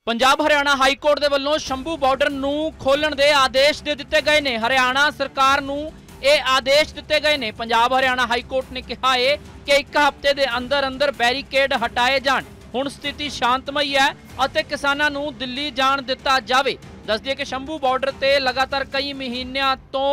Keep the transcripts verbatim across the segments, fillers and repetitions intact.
Punjab Haryana high court के वलों Shambhu border नूं खोलण दे आदेश दे दिते गए ने। हरियाणा सरकार नूं ਇਹ आदेश दिते गए ने। पंजाब हरियाणा हाई कोर्ट ने कहा है कि एक हफ्ते के अंदर अंदर बैरीकेड हटाए जाण। हुण स्थिति शांतमई है और किसानों नूं दिल्ली जाण दिता जावे। दस दिए कि शंभू बॉर्डर ते लगातार कई महीनों तो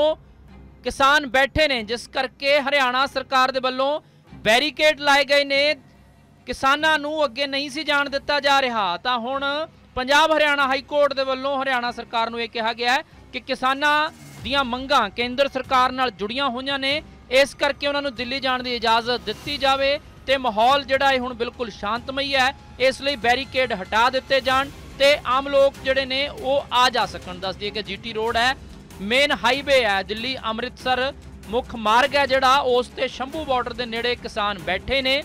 किसान बैठे ने, जिस करके हरियाणा सरकार दे वल्लों बैरीकेड लाए गए ने। किसानों नूं अगे नहीं सी जाण दिता जा रहा। तां हुण पंजाब हरियाणा हाई कोर्ट दे वल्लों हरियाणा सरकार नूं यह कहा गया है कि किसानां ਦੀਆਂ ਮੰਗਾਂ केंद्र सरकार नाल जुड़ियां होईयां ने, इस करके उन्हां नूं दिल्ली जाण दी इजाजत दित्ती जावे ते माहौल जिहड़ा है हुण बिल्कुल शांतमई है। इसलिए बैरीकेड हटा दिते जाण ते आम लोग जिहड़े ने वो आ जा सकण। दस दिए कि जीटी रोड है, मेन हाईवे है, दिल्ली अमृतसर मुख मार्ग है जिहड़ा, उस ते शंभू बॉर्डर दे नेड़े किसान बैठे ने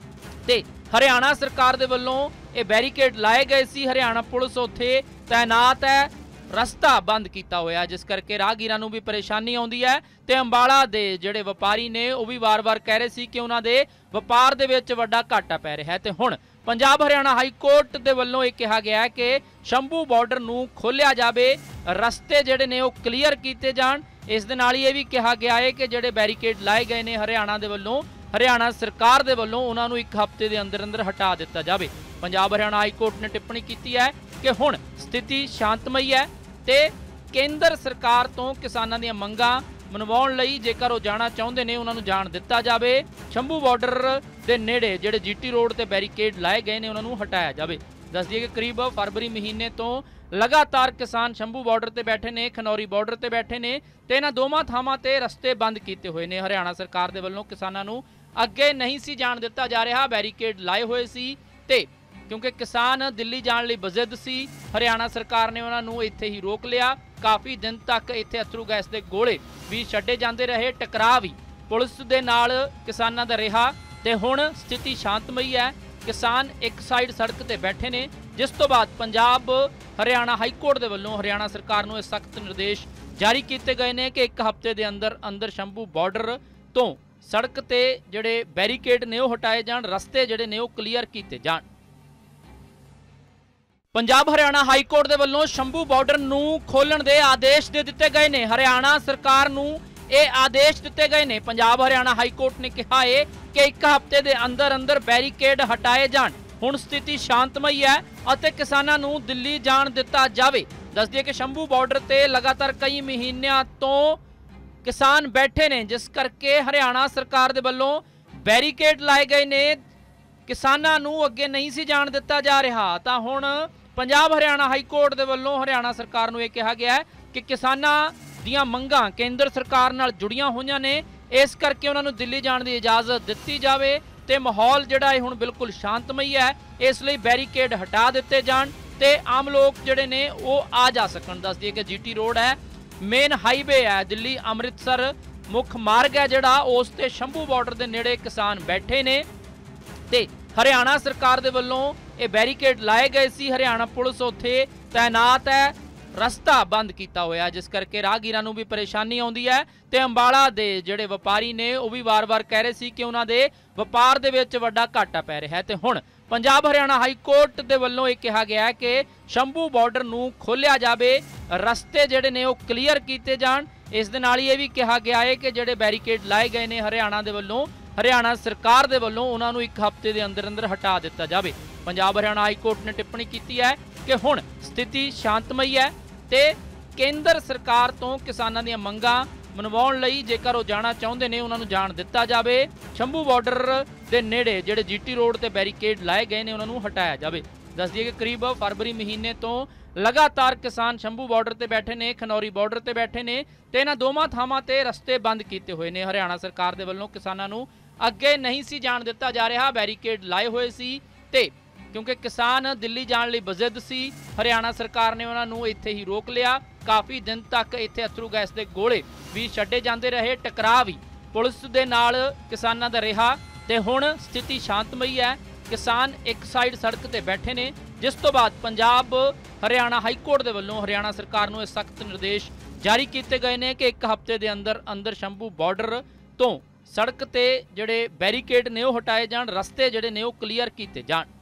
ते हरियाणा सरकार दे वल्लों ये बैरीकेड लाए गए सी। हरियाणा पुलिस उत्थे तैनात है, रस्ता बंद किया होया, जिस करके राहगीरां नूं भी परेशानी आउंदी है ते अंबाला दे जिहड़े वपारी ने वो भी वार वार कह रहे सी कि उन्हां दे वपार दे विच वड्डा घाटा पै रहा है। ते हुण पंजाब हरियाणा हाई कोर्ट दे वल्लों ये कहा गया है कि शंभू बॉर्डर नूं खोलिया जावे, रस्ते जिहड़े ने वो क्लीयर कीते जाण। इस दे नाल ये भी कहा गया है कि जिहड़े बैरीकेड लाए गए ने हरियाणा दे वल्लों हरियाणा सरकार दे वल्लों उन्हां नूं एक हफ्ते दे अंदर अंदर हटा दिता जावे। पंजाब हरियाणा हाई कोर्ट ने टिप्पणी की है कि हुण स्थिति शांतमई है ते केंद्र सरकार तो किसानों दी मंगां मनवाउण लई जेकर वो जाना चाहुंदे ने उन्हां नूं जाण दिता जावे। शंभू बॉर्डर दे नेड़े जिहड़े जीटी रोड ते बैरीकेड लाए गए ने उन्हां नूं हटाया जावे। दस दिए कि करीब फरवरी महीने तो लगातार किसान शंभू बॉर्डर ते बैठे ने, खनौरी बॉर्डर ते बैठे ने ते इन्हां दोवां थावां ते रस्ते बंद कीते होए ने। हरियाणा सरकार दे वल्लों किसानां नूं अगे नहीं सी जाण दिता जा रहा, बैरीकेड लाए होए सी ते क्योंकि किसान दिल्ली जाने लई बजिद सी, हरियाणा सरकार ने उन्हां नूं इत्थे ही रोक लिया। काफ़ी दिन तक इत्थे अथरू गैस के गोले भी छड्डे जांदे रहे, टकराव भी पुलिस दे नाल किसानां दा रहा ते हुण स्थिति शांतमई है। किसान एक साइड सड़क ते बैठे ने, जिस तो बाद पंजाब हरियाणा हाई कोर्ट दे वल्लों हरियाणा सरकार नूं सख्त निर्देश जारी किए गए ने कि एक हफ्ते के अंदर अंदर शंभू बॉर्डर तो सड़क ते जिहड़े बैरीकेड ने वो हटाए जाण, रस्ते जिहड़े ने वो क्लीयर किए जाण। पंजाब हरियाणा हाई कोर्ट के वलों शंभू बॉर्डर नूं खोलण दे आदेश दे दिते गए ने। हरियाणा सरकार नूं ये आदेश दिते गए ने। पंजाब हरियाणा हाई कोर्ट ने कहा है कि एक हफ्ते के अंदर अंदर बैरीकेड हटाए जाण। हुण स्थिति शांतमई है और किसानों नूं दिल्ली जाण दिता जावे। दस दिए कि शंभू बॉर्डर ते लगातार कई महीनों तो किसान बैठे ने, जिस करके हरियाणा सरकार दे वल्लों बैरीकेड लाए गए ने। किसानों नूं अगे नहीं सी जाण दिता जा रहा। तां हुण पंजाब हरियाणा हाई कोर्ट दे वल्लों हरियाणा सरकार नूं यह कहा गया है कि किसानां दीयां मंगां केंद्र सरकार नाल जुड़ियां होईयां ने, इस करके उन्हां नूं दिल्ली जाण दी इजाजत दित्ती जावे ते माहौल जिहड़ा है हुण बिल्कुल शांतमई है। इसलिए बैरीकेड हटा दिते जाण ते आम लोग जिहड़े ने वो आ जा सकण। दस दिए कि जीटी रोड है, मेन हाईवे है, दिल्ली अमृतसर मुख मार्ग है जिहड़ा, उस ते शंभू बॉर्डर दे नेड़े किसान बैठे ने ते हरियाणा सरकार दे वल्लों ये बैरीकेड लाए गए सी। हरियाणा पुलिस उत्थे तैनात है, रस्ता बंद किया होया, जिस करके राहगीरां नूं भी परेशानी आउंदी है ते अंबाला दे जिहड़े वपारी ने वो भी वार वार कह रहे सी कि उन्हां दे वपार दे विच वड्डा घाटा पै रहा है। ते हुण पंजाब हरियाणा हाई कोर्ट दे वल्लों ये कहा गया है कि शंभू बॉर्डर नूं खोलिया जावे, रस्ते जिहड़े ने वो क्लीयर कीते जाण। इस दे नाल ये भी कहा गया है कि जिहड़े बैरीकेड लाए गए ने हरियाणा दे वल्लों हरियाणा सरकार दे वल्लों उन्हां नूं एक हफ्ते के अंदर अंदर हटा दिता जावे। पंजाब हरियाणा हाई कोर्ट ने टिप्पणी की है कि हुण स्थिति शांतमई है ते केंद्र सरकार तो किसानों दी मंगां मनवाउण लई जेकर वो जाना चाहुंदे ने उन्हां नूं जाण दिता जावे। शंभू बॉर्डर दे नेड़े जिहड़े जीटी रोड ते बैरीकेड लाए गए ने उन्हां नूं हटाया जावे। दस दिए कि करीब फरवरी महीने तो लगातार किसान शंभू बॉर्डर ते बैठे ने, खनौरी बॉर्डर ते बैठे ने ते इन्हां दोवां थावां ते रस्ते बंद किए हुए ने। हरियाणा सरकार दे वल्लों किसानां नूं अगे नहीं सी जाण दिता जा रहा, बैरीकेड लाए हुए सी ते क्योंकि किसान दिल्ली जाने लई बजिद सी, हरियाणा सरकार ने उन्हां नूं इत्थे ही रोक लिया। काफ़ी दिन तक इत्थे अथरू गैस के गोले भी छड्डे जांदे रहे, टकराव भी पुलिस दे नाल किसानां दा रहा ते हुण स्थिति शांतमई है। किसान एक साइड सड़क ते बैठे ने, जिस तो बाद पंजाब हरियाणा हाई कोर्ट दे वल्लों हरियाणा सरकार नूं सख्त निर्देश जारी किए गए ने कि एक हफ्ते के अंदर अंदर शंभू बॉर्डर तो सड़क ते जिहड़े बैरीकेड ने वो हटाए जाण, रस्ते जिहड़े ने वो क्लीयर किए जाण।